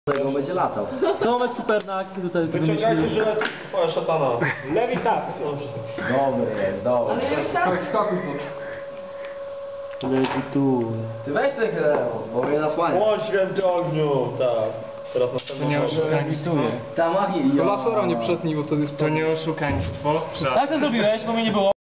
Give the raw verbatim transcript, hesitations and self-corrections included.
Tego będzie latał. Tomek Supernak tutaj Wyciągajcie żylet, twoja szatana. Lewitacja. Dobry jest, dobry. Ale już tak? Skakuj pod. Lewituj. Ty weź ten krem, bo mnie nasłania. Bądź święty ogniu, tak. Teraz następna nie rzecz. oszukaństwo. Ta magii. To lasera nie przetnij, bo wtedy jest... To nie oszukaństwo. Jak to zrobiłeś, bo mnie nie było?